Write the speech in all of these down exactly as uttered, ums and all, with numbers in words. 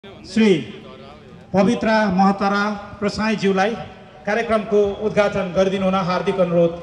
श्री पवित्रा महतारा प्रसाईज्यूलाई कार्यक्रमको उद्घाटन गरिदिनु हुन हार्दिक अनुरोध।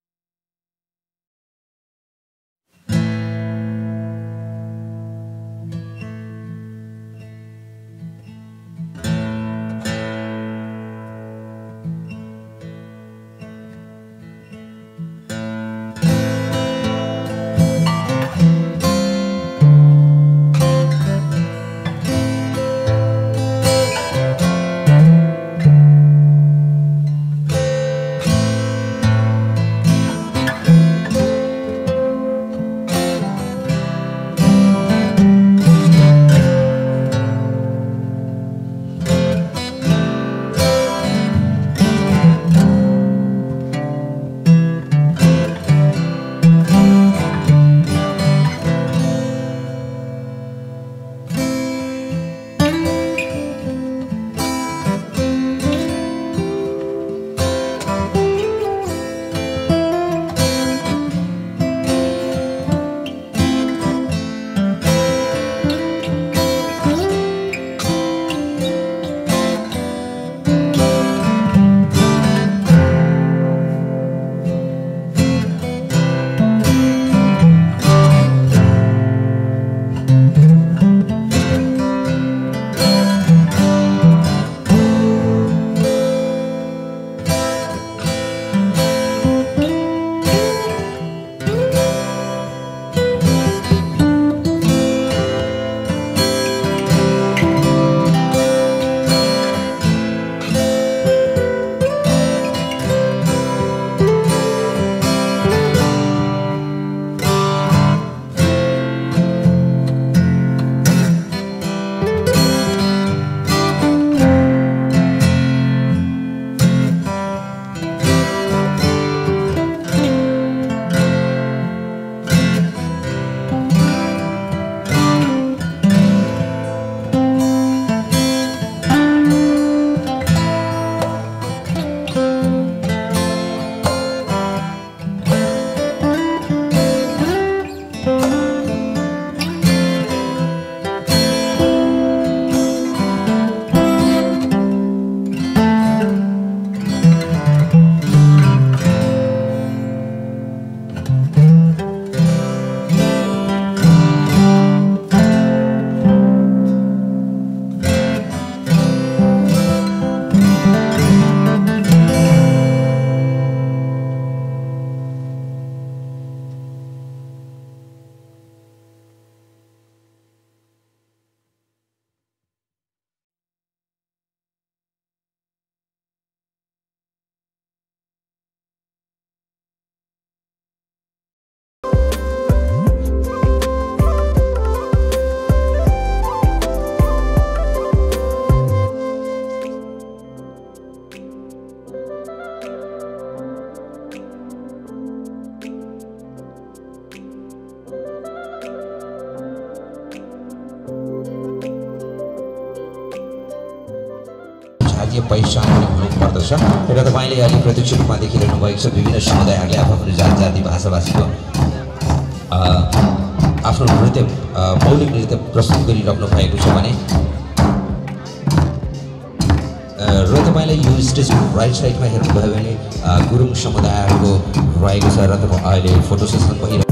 पहिचान हुनुपर्दछ र तपाईले अहिले प्रत्यक्ष रूपमा देखिरहनु भएको छ विभिन्न समुदायहरूले आफ्नो जात जाति भाषाभाषीको आफ्नो नृत्य मौलिक नृत्य प्रस्तुत गरिराख्नु भएको छ भने र तपाईले यो स्टेजको राइट साइडमा हेर्नुभयो भने गुरुङ समुदायको रहेको छ र तपाईँ अहिले फोटो सेसन भइरहेको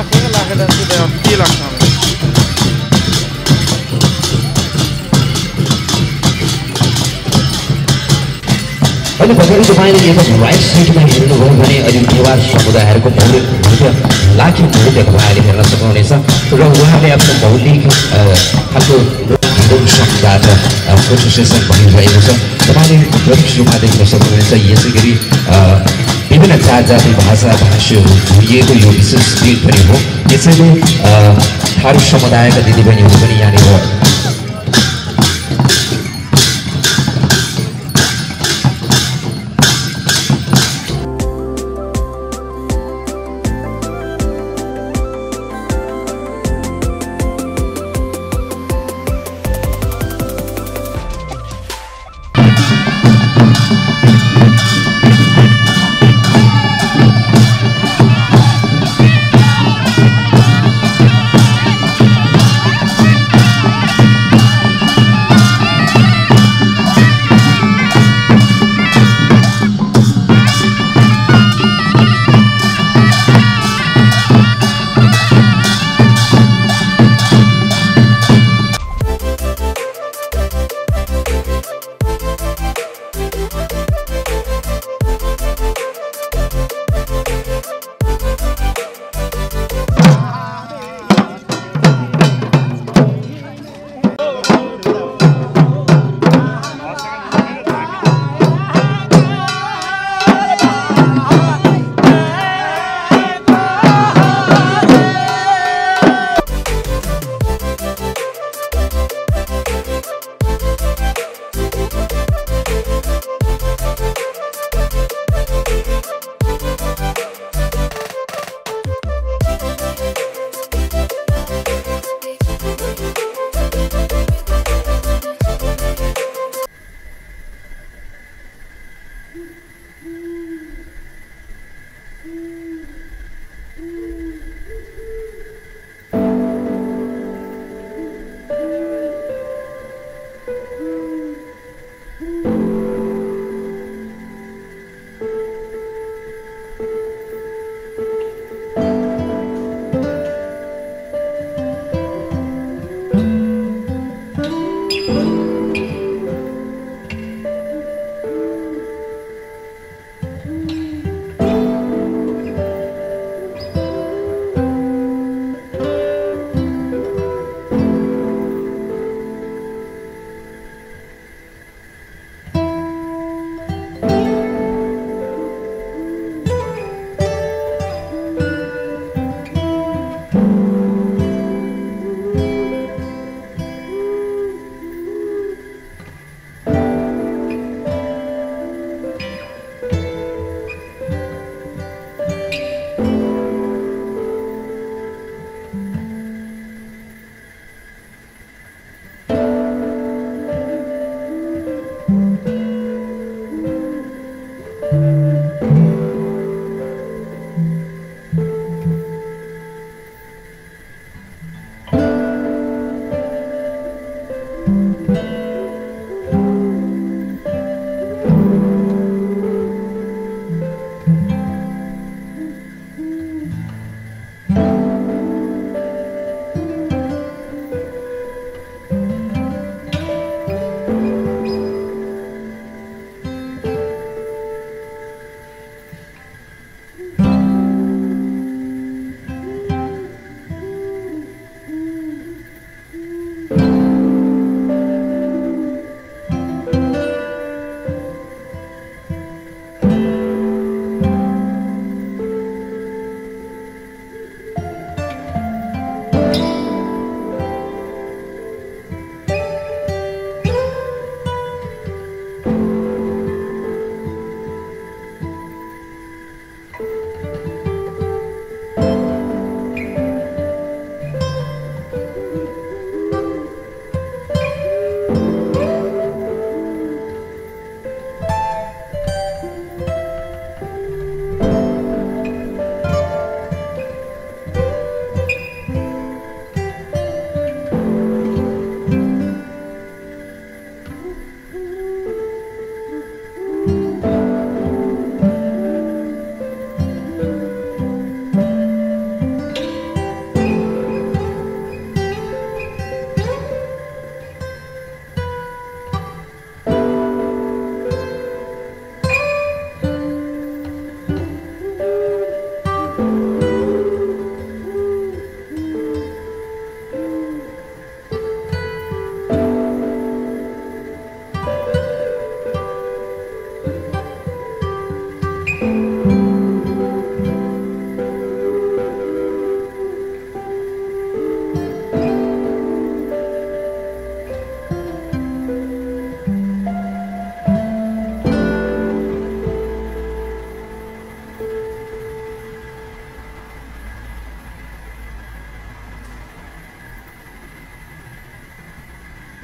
लाग्छ लाखे डान्स के लाग्छ हामीलाई अहिले भर्खरै तपाईँले यता राइट साइडमा हेर्नुभयो भने अहिले नेवार समुदायहरूको मौलिक नृत्य लाखे नृत्य तपाईँले हेर्न सक्नुहुनेछ र उहाँले आफ्नो मौलिक खालको समुदायबाट फोटो सेसन भनिरहेको छ तपाईँले प्रत्यक्ष रूपमा देख्न सक्नुहुनेछ यसै गरी विभिन्न जात जाति भाषा भाषीहरू जोडिएको यो विशेष स्टेज पनि हो यसैले थारू समुदायका दिदीबहिनीहरू पनि यहाँनिर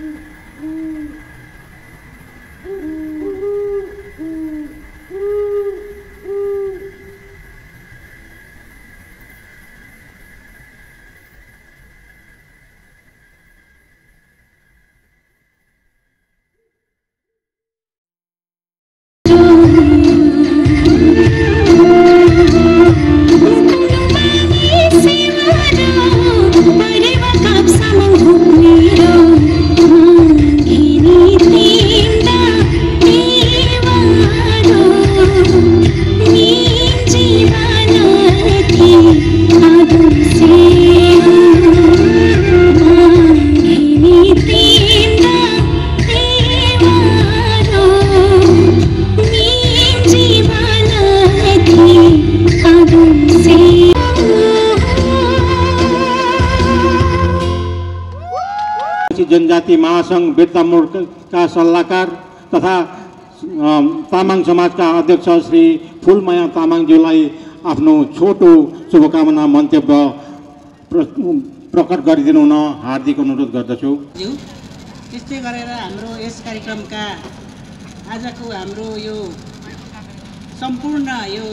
जनजाति महासंघ बिर्ता मोर्चाका सल्लाहकार तथा तामाङ समाजका अध्यक्ष श्री फुलमाया तामाङज्यूलाई आफ्नो छोटो शुभकामना मन्तव्य प्रकट गरिदिनु हुन हार्दिक अनुरोध गर्दछु। त्यस्तै गरेर हाम्रो यस कार्यक्रमका आजको हाम्रो यो सम्पूर्ण यो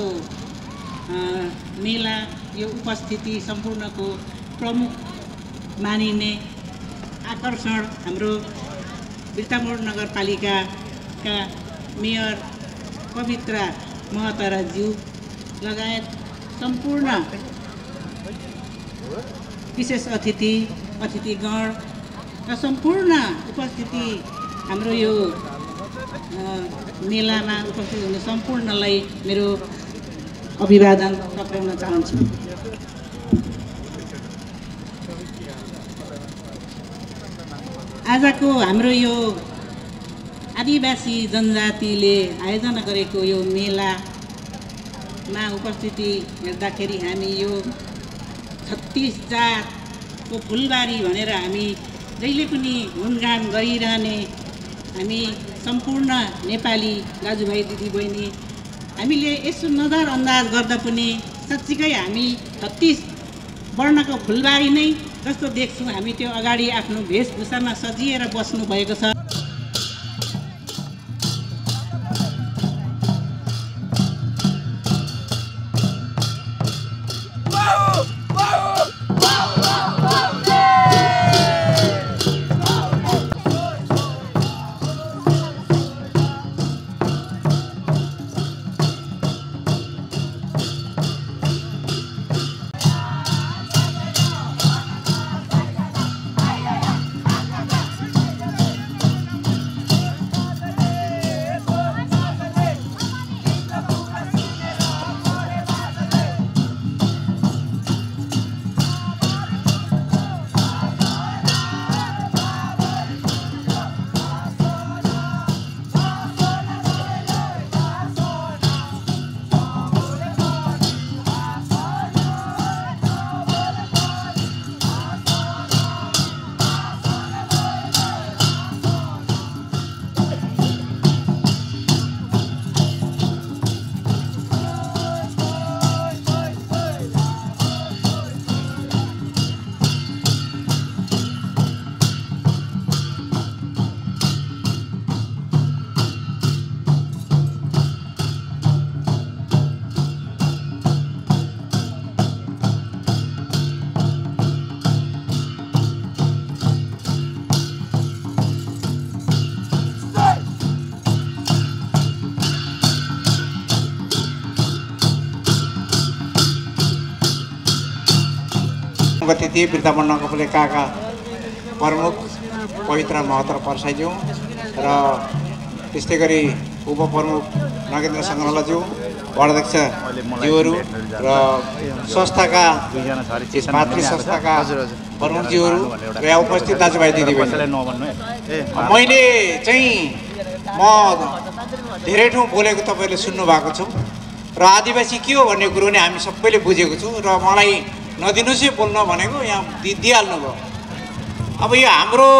मेला यो उपस्थिति सम्पूर्णको प्रमुख मानिने आकर्षण हाम्रो बिर्तामोड नगरपालिकाका मेयर पवित्रा महतराज्यू लगायत सम्पूर्ण विशेष अतिथि अतिथिगण र सम्पूर्ण उपस्थिति हाम्रो यो मेलामा उपस्थित हुने सम्पूर्णलाई मेरो अभिवादन टक्राउन चाहन्छु। आजको हाम्रो यो आदिवासी जनजातिले आयोजना गरेको यो मेलामा उपस्थिति हेर्दाखेरि हामी यो छत्तीस जातको फुलबारी भनेर हामी जहिले पनि गुणगान गरिरहने हामी सम्पूर्ण नेपाली दाजुभाइ दिदीबहिनी हामीले यसो नजरअन्दाज गर्दा पनि साँच्चीकै हामी छत्तीस वर्णको फुलबारी नै जस्तो देख्छौँ। हामी त्यो अगाडि आफ्नो वेशभूषामा सजिएर बस्नु भएको छ। अतिथि बिर्तामोड नगरपालिकाका प्रमुख पवित्रा महतर परसाईज्यू र त्यस्तै गरी उपप्रमुख नगेन्द्र सङ्ग्रहलाज्यू वार्डाध्यक्ष ज्यूहरू र संस्थाका मातृ संस्थाका प्रमुखज्यूहरू र यहाँ उपस्थित दाजुभाइ दिदीबहिनी, मैले चाहिँ म धेरै ठाउँ बोलेको तपाईँले सुन्नु भएको छ र आदिवासी के हो भन्ने कुरो नै हामी सबैले बुझेको छौँ र मलाई नदिनुहोस् है बोल्न भनेको यहाँ दि दिइहाल्नु भयो। अब यो हाम्रो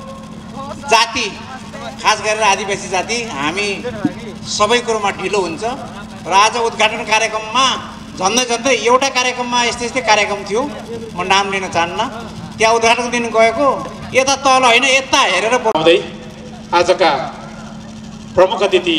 जाति खास गरेर आदिवासी जाति हामी सबै कुरोमा ढिलो हुन्छ र आज उद्घाटन कार्यक्रममा झन्डै झन्डै एउटा कार्यक्रममा यस्तै यस्तै कार्यक्रम थियो, म नाम लिन चाहन्न। त्यहाँ उद्घाटन दिन गएको यता तल होइन यता हेरेर आउँदै आजका प्रमुख अतिथि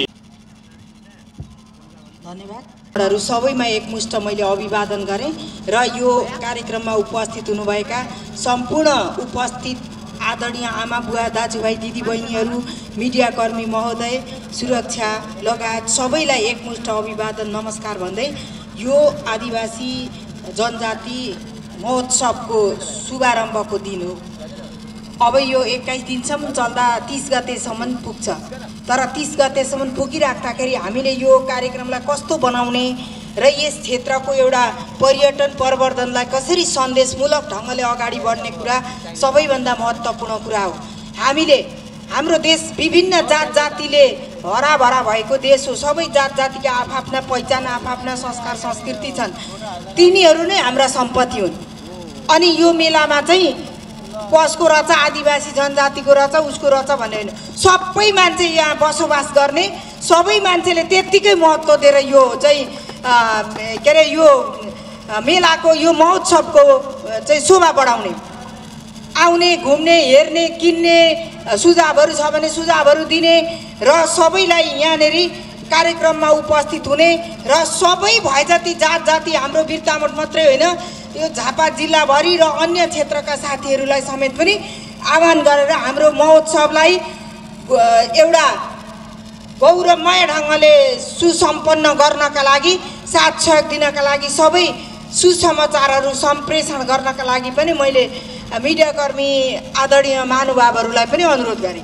धन्यवाद सबैमा एकमुष्ट मैले अभिवादन गरेँ र यो कार्यक्रममा उपस्थित हुनुभएका सम्पूर्ण उपस्थित आदरणीय आमा बुवा दाजुभाइ दिदीबहिनीहरू मिडियाकर्मी महोदय सुरक्षा लगायत सबैलाई एकमुष्ट अभिवादन नमस्कार भन्दै यो आदिवासी जनजाति महोत्सवको शुभारम्भको दिन हो। अब यो एक्काइस दिनसम्म चल्दा तीस गतेसम्म पुग्छ, तर तीस गतेसम्म पुगिराख्दाखेरि हामीले यो कार्यक्रमलाई कस्तो बनाउने र यस क्षेत्रको एउटा पर्यटन प्रवर्धनलाई कसरी सन्देशमूलक ढङ्गले अगाडि बढ्ने कुरा सबैभन्दा महत्त्वपूर्ण कुरा हो। हामीले हाम्रो देश विभिन्न जात जातिले हराभरा भएको देश हो। सबै जात जातिका आफ्ना पहिचान आफ्ना संस्कार संस्कृति छन्, तिनीहरू नै हाम्रा सम्पत्ति हुन्। अनि यो मेलामा चाहिँ कसको रहेछ आदिवासी जनजातिको रहेछ उसको रहेछ भन्ने होइन, सबै मान्छे यहाँ बसोबास गर्ने सबै मान्छेले त्यत्तिकै महत्त्व दिएर यो चाहिँ के अरे यो मेलाको यो महोत्सवको चाहिँ शोभा बढाउने, आउने घुम्ने हेर्ने किन्ने सुझावहरू छ भने सुझावहरू दिने र सबैलाई यहाँनिर कार्यक्रममा उपस्थित हुने र सबै भए जति जात जाति हाम्रो बिर्तामोड मात्रै होइन यो झापा जिल्लाभरि र अन्य क्षेत्रका साथीहरूलाई समेत पनि आह्वान गरेर हाम्रो महोत्सवलाई एउटा गौरवमय ढङ्गले सुसम्पन्न गर्नका लागि साथ सहयोग दिनका लागि सबै सुसमाचारहरू सम्प्रेषण गर्नका लागि पनि मैले मिडियाकर्मी आदरणीय महानुभावहरूलाई पनि अनुरोध गरेँ।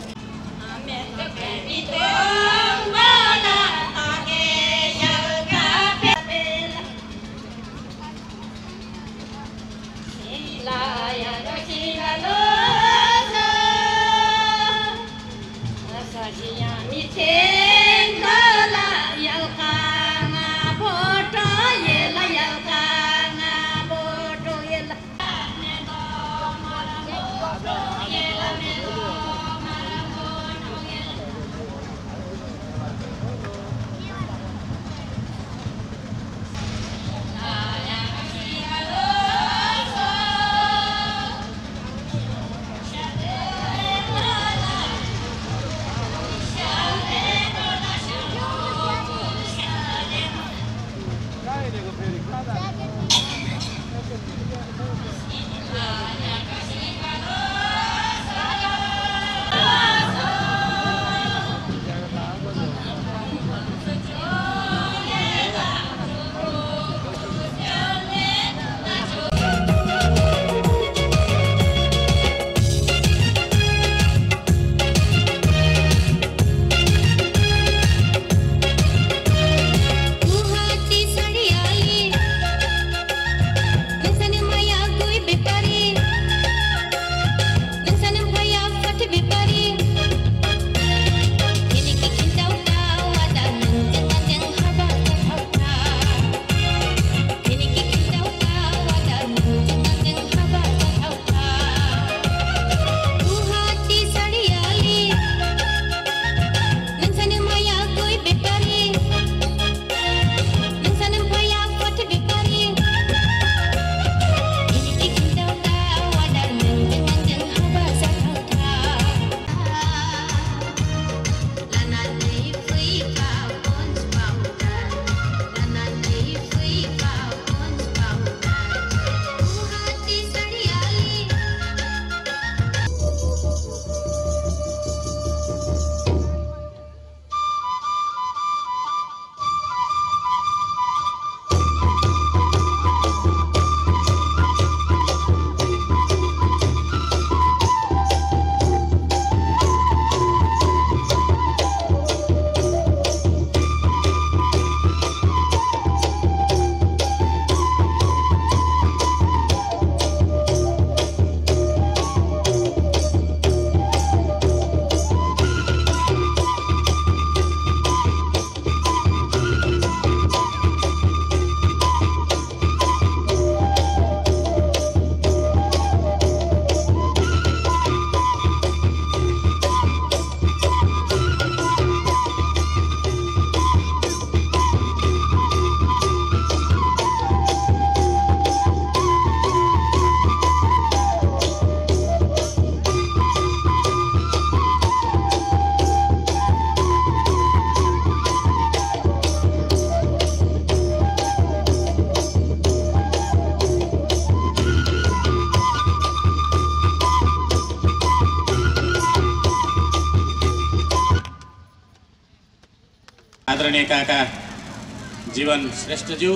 आदरणीय काका जीवन श्रेष्ठज्यू,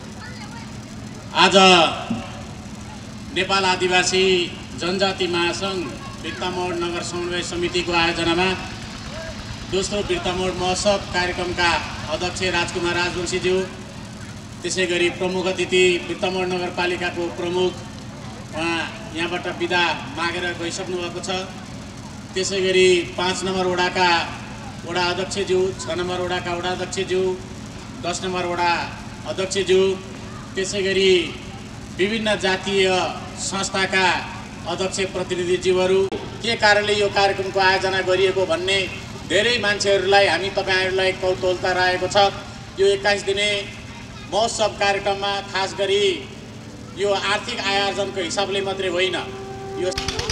आज नेपाल आदिवासी जनजाति महासङ्घ बिर्तामोड नगर समन्वय समितिको आयोजनामा दोस्रो बिर्तामोड महोत्सव कार्यक्रमका अध्यक्ष राजकुमार राजवंशीज्यू, त्यसै गरी प्रमुख अतिथि बिर्तामोड नगरपालिकाको प्रमुख उहाँ यहाँबाट बिदा मागेर गइसक्नु भएको छ। त्यसै गरी पाँच नम्बर वडाका वडा अध्यक्षज्यू, छ नम्बर वडाका वडा अध्यक्षज्यू, दस नम्बर वडा अध्यक्षज्यू, त्यसै गरी विभिन्न जातीय संस्थाका अध्यक्ष प्रतिनिधिज्यूहरू, के कारणले यो कार्यक्रमको आयोजना गरिएको भन्ने धेरै मान्छेहरूलाई हामी तपाईँहरूलाई कौतूहलता रहेको छ। यो एक्काइस दिने महोत्सव कार्यक्रममा खास गरी यो आर्थिक आयोजनको हिसाबले मात्रै होइन, यो